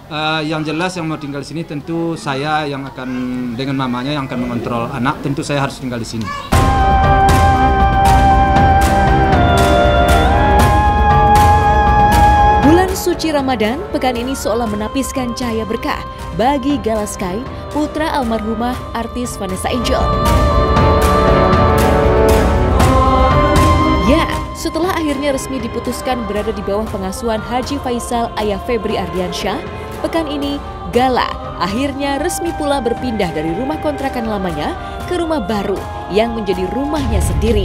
Yang jelas yang mau tinggal di sini tentu saya yang akan dengan mamanya yang akan mengontrol anak, tentu saya harus tinggal di sini. Bulan suci Ramadan pekan ini seolah menapiskan cahaya berkah bagi Gala Sky, putra almarhumah artis Vanessa Angel. Ya, setelah akhirnya resmi diputuskan berada di bawah pengasuhan Haji Faisal ayah Febri Ardiansyah, pekan ini Gala akhirnya resmi pula berpindah dari rumah kontrakan lamanya ke rumah baru yang menjadi rumahnya sendiri.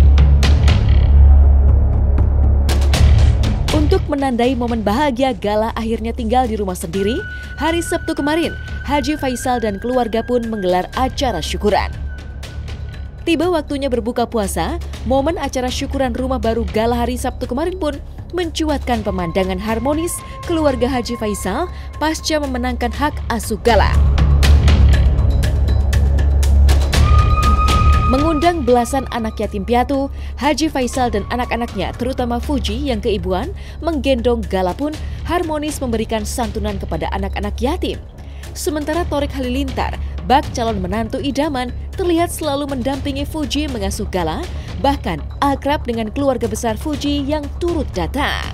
Untuk menandai momen bahagia Gala akhirnya tinggal di rumah sendiri, hari Sabtu kemarin, Haji Faisal dan keluarga pun menggelar acara syukuran. Tiba waktunya berbuka puasa, momen acara syukuran rumah baru Gala hari Sabtu kemarin pun mencuatkan pemandangan harmonis keluarga Haji Faisal pasca memenangkan hak asuh Gala. Mengundang belasan anak yatim piatu, Haji Faisal dan anak-anaknya terutama Fuji yang keibuan menggendong Gala pun harmonis memberikan santunan kepada anak-anak yatim. Sementara Thorik Halilintar, bak calon menantu idaman, terlihat selalu mendampingi Fuji mengasuh Gala, bahkan akrab dengan keluarga besar Fuji yang turut datang.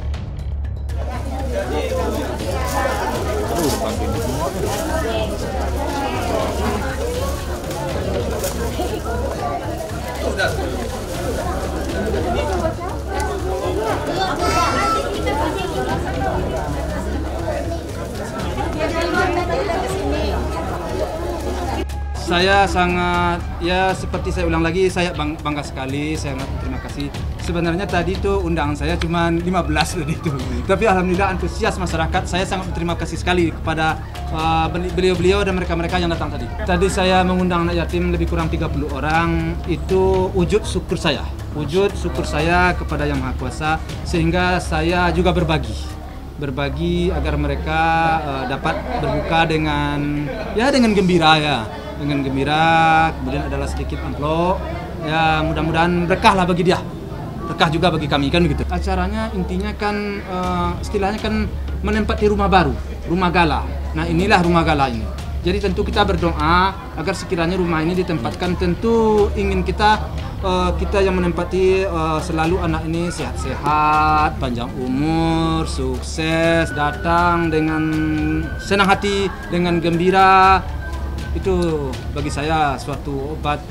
Saya sangat, ya seperti saya ulang lagi, saya bangga sekali, saya sangat terima kasih. Sebenarnya tadi itu undangan saya cuma 15 tadi itu. Tapi alhamdulillah antusias masyarakat, saya sangat berterima kasih sekali kepada beliau-beliau dan mereka-mereka yang datang tadi. Tadi saya mengundang anak yatim lebih kurang 30 orang, itu wujud syukur saya. Wujud syukur saya kepada Yang Maha Kuasa, sehingga saya juga berbagi agar mereka dapat berbuka dengan gembira ya. Dengan gembira, kemudian adalah sedikit amplop, ya mudah-mudahan berkah lah bagi dia, berkah juga bagi kami kan begitu. Acaranya intinya kan istilahnya kan menempati rumah baru, rumah Gala. Nah inilah rumah Gala ini. Jadi tentu kita berdoa agar sekiranya rumah ini ditempatkan, tentu ingin kita yang menempati selalu anak ini sehat-sehat, panjang umur, sukses, datang dengan senang hati, dengan gembira. Itu bagi saya suatu obat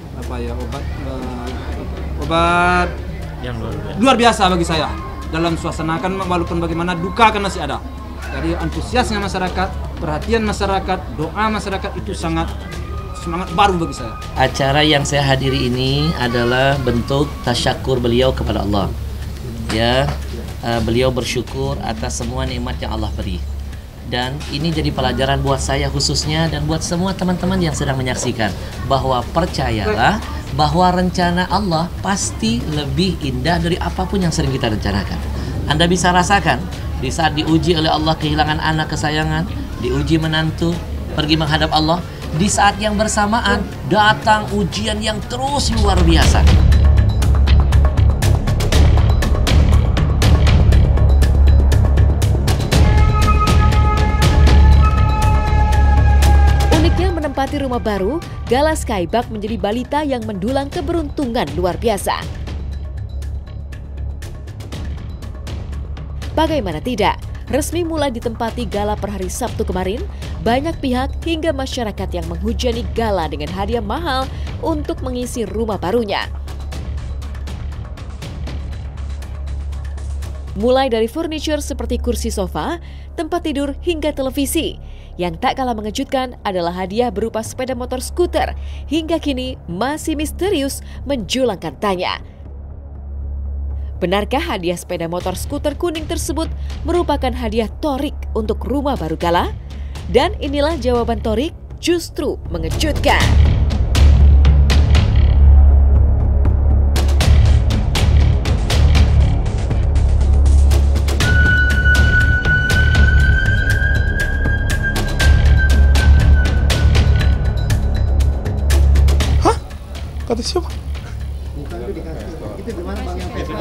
yang luar biasa bagi saya. Dalam suasana kan walaupun bagaimana duka kan masih ada. Jadi antusiasnya masyarakat, perhatian masyarakat, doa masyarakat itu sangat semangat baru bagi saya. Acara yang saya hadiri ini adalah bentuk tasyakur beliau kepada Allah. Ya, beliau bersyukur atas semua nikmat yang Allah beri. Dan ini jadi pelajaran buat saya khususnya dan buat semua teman-teman yang sedang menyaksikan, bahwa percayalah bahwa rencana Allah pasti lebih indah dari apapun yang sering kita rencanakan. Anda bisa rasakan di saat diuji oleh Allah kehilangan anak kesayangan, diuji menantu, pergi menghadap Allah, di saat yang bersamaan datang ujian yang terus luar biasa. Menempati rumah baru, Gala Skybak menjadi balita yang mendulang keberuntungan luar biasa. Bagaimana tidak, resmi mulai ditempati Gala per hari Sabtu kemarin, banyak pihak hingga masyarakat yang menghujani Gala dengan hadiah mahal untuk mengisi rumah barunya. Mulai dari furniture seperti kursi sofa, tempat tidur hingga televisi. Yang tak kalah mengejutkan adalah hadiah berupa sepeda motor skuter, hingga kini masih misterius menjulangkan tanya. Benarkah hadiah sepeda motor skuter kuning tersebut merupakan hadiah Thorik untuk rumah baru Gala? Dan inilah jawaban Thorik justru mengejutkan. Kata siapa? Itu gimana Bang? Itu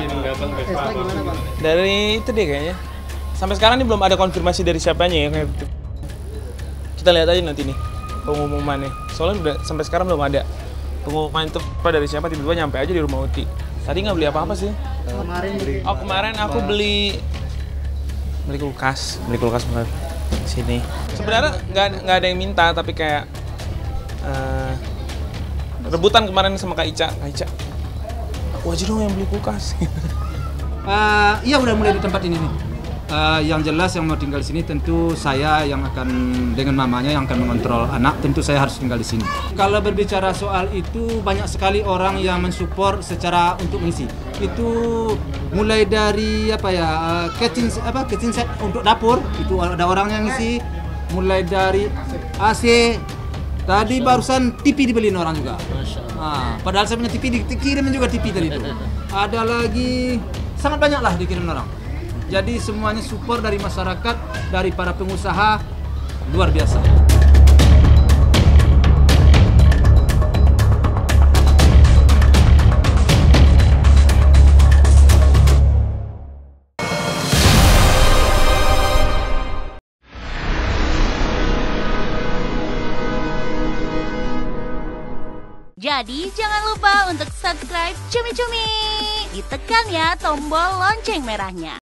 Dari itu deh kayaknya. Sampai sekarang ini belum ada konfirmasi dari siapanya ya. Kita lihat aja nanti nih pengumumannya. Soalnya udah sampai sekarang belum ada pengumuman itu dari siapa, tiba-tiba nyampe aja di rumah Uti. Tadi nggak beli apa-apa sih. Kemarin aku beli kulkas buat sini. Sebenarnya nggak ada yang minta, tapi kayak rebutan kemarin sama Kak Ica, aku aja dong yang beli kulkas. Iya, udah mulai di tempat ini nih. Yang jelas yang mau tinggal di sini tentu saya yang akan dengan mamanya yang akan mengontrol anak, tentu saya harus tinggal di sini. Kalau berbicara soal itu, banyak sekali orang yang mensupport secara untuk mengisi. Itu mulai dari kitchen set untuk dapur, itu ada orang yang ngisi. Mulai dari AC, tadi barusan TV dibeliin orang juga. Padahal saya punya TV, dikirimin juga TV tadi itu. Ada lagi, sangat banyak lah dikirim orang. Jadi semuanya support dari masyarakat, dari para pengusaha, luar biasa. Jadi jangan lupa untuk subscribe Cumi Cumi. Ditekan ya tombol lonceng merahnya.